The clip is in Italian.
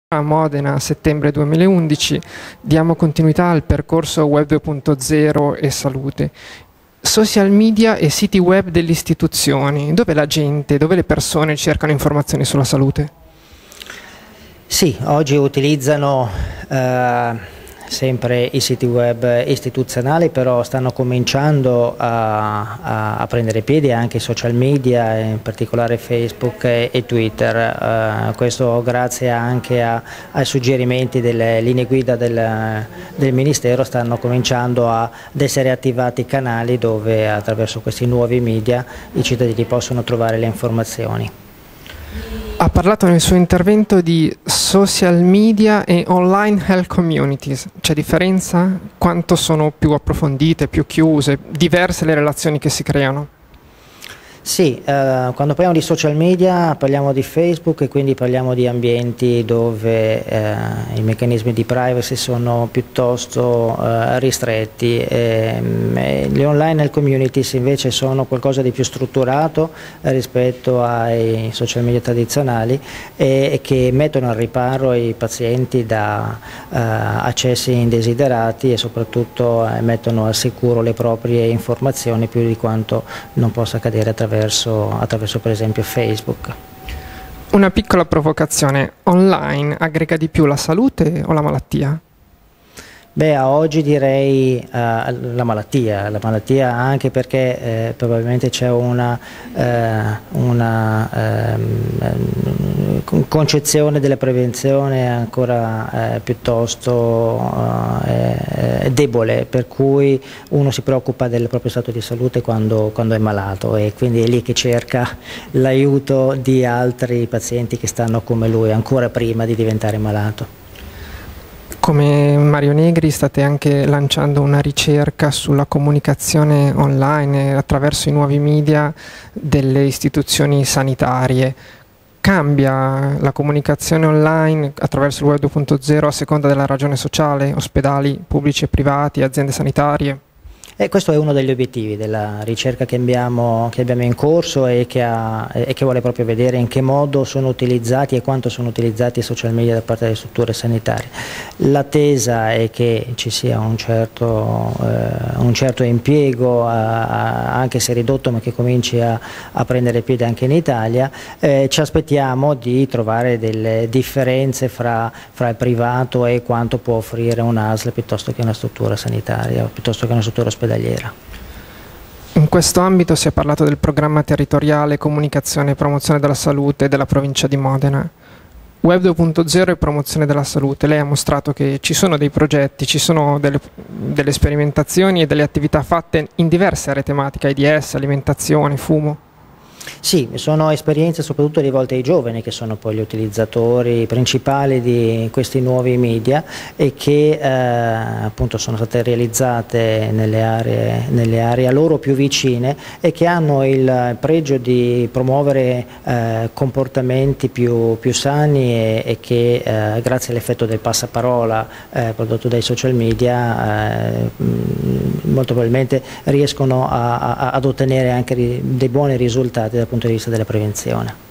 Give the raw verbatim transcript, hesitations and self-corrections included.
A Modena a settembre duemilaundici diamo continuità al percorso Web due punto zero e salute. Social media e siti web delle istituzioni, dove la gente, dove le persone cercano informazioni sulla salute? Sì, oggi utilizzano eh, sempre i siti web istituzionali, però stanno cominciando a, a, a prendere piede anche i social media, in particolare Facebook e, e Twitter. Eh, questo grazie anche a, ai suggerimenti delle linee guida del, del Ministero. Stanno cominciando a, ad essere attivati canali dove attraverso questi nuovi media i cittadini possono trovare le informazioni. Ha parlato nel suo intervento di social media e online health communities. C'è differenza? Quanto sono più approfondite, più chiuse, diverse le relazioni che si creano? Sì, eh, quando parliamo di social media parliamo di Facebook e quindi parliamo di ambienti dove eh, i meccanismi di privacy sono piuttosto eh, ristretti. E, e le online health communities invece sono qualcosa di più strutturato eh, rispetto ai social media tradizionali e, e che mettono al riparo i pazienti da eh, accessi indesiderati e soprattutto eh, mettono al sicuro le proprie informazioni più di quanto non possa accadere attraverso attraverso per esempio Facebook. Una piccola provocazione: online aggrega di più la salute o la malattia? Beh, a oggi direi uh, la malattia, la malattia anche perché eh, probabilmente c'è una, eh, una eh, concezione della prevenzione ancora eh, piuttosto eh, debole, per cui uno si preoccupa del proprio stato di salute quando, quando è malato e quindi è lì che cerca l'aiuto di altri pazienti che stanno come lui ancora prima di diventare malato. Come Mario Negri state anche lanciando una ricerca sulla comunicazione online attraverso i nuovi media delle istituzioni sanitarie. Cambia la comunicazione online attraverso il Web due punto zero a seconda della ragione sociale, ospedali pubblici e privati, aziende sanitarie? E questo è uno degli obiettivi della ricerca che abbiamo, che abbiamo in corso e che, ha, e che vuole proprio vedere in che modo sono utilizzati e quanto sono utilizzati i social media da parte delle strutture sanitarie. L'attesa è che ci sia un certo, eh, un certo impiego, a, a, anche se ridotto, ma che cominci a, a prendere piede anche in Italia. Eh, ci aspettiamo di trovare delle differenze fra, fra il privato e quanto può offrire un'A S L piuttosto che una struttura sanitaria o piuttosto che una struttura ospedaliera. In questo ambito si è parlato del programma territoriale comunicazione e promozione della salute della provincia di Modena. Web due punto zero e promozione della salute. Lei ha mostrato che ci sono dei progetti, ci sono delle, delle sperimentazioni e delle attività fatte in diverse aree tematiche: AIDS, alimentazione, fumo. Sì, sono esperienze soprattutto rivolte ai giovani che sono poi gli utilizzatori principali di questi nuovi media e che eh, appunto sono state realizzate nelle aree, nelle aree a loro più vicine e che hanno il pregio di promuovere eh, comportamenti più, più sani e, e che eh, grazie all'effetto del passaparola eh, prodotto dai social media eh, molto probabilmente riescono a, a, ad ottenere anche dei buoni risultati dal punto di vista della prevenzione.